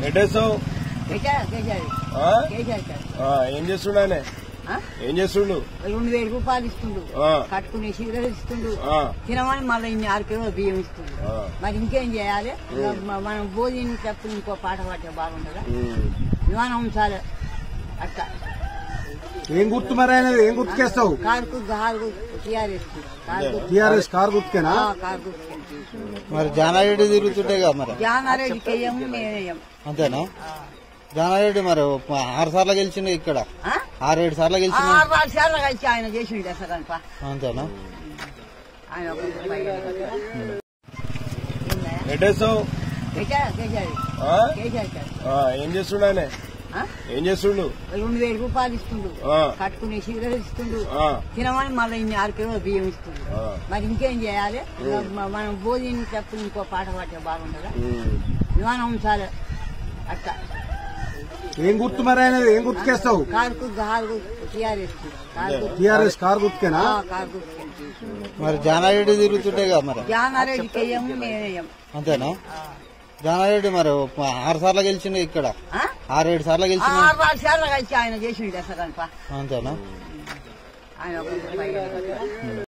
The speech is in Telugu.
ఎట్టేస్తావు ఏం చేస్తుండే ఏం చేస్తుండు 2000 రూపాయలు ఇస్తుండు కట్టుకునే చీరలు ఇస్తుండు తినమని మళ్ళీ 6 కిలోల బియ్యం ఇస్తుండు మరి ఇంకేం చేయాలి మనం భోజనం తప్పుడు ఇంకో పాట పాడితే బాగుంటుందా విమానం ఉంచాలి అట్లా ఏం గుర్తు మరి ఆయన ఏం గుర్తుకేస్తావు టీఆర్ఎస్ కారు గుర్తుకేనా మరి జానారెడ్డి తిరుగుతుంటే కదా మరి జానారెడ్డికి వేయము మేమేయం అంతేనా జానారెడ్డి మరి 6 సార్లు గెలిచిండు ఇక్కడ 6-7 సార్లు గెలిచిండు 6 సార్లు కలిసి ఆయన చేసిండు అసలు అంతేనా ఆయన ఎట్టేస్తావు ఏం చేస్తుండే ఏం చేస్తుండు 2000 రూపాయలు ఇస్తుండు కట్టుకునే చీరలు ఇస్తుండు తినమని మళ్ళీ 6 కిలోల బియ్యం ఇస్తుండు మరి ఇంకేం చేయాలి మనం భోజనం తప్పుడు ఇంకో పాట పాడితే బాగుంటుందా విమానం ఉంచాలి అట్లా ఏం గుర్తు మరి ఆయన ఏం గుర్తుకేస్తావు టీఆర్ఎస్ కారు గుర్తుకేనా మరి జానారెడ్డి తిరుగుతుంటే కదా మరి జానారెడ్డికి వేయము మేమేయం అంతేనా జానారెడ్డి మరి 6 సార్లు గెలిచిండు ఇక్కడ 6-7 సార్లు గెలిచిండు 6 సార్లు కలిసి ఆయన చేసిండు అసలు అంతేనా ఆయన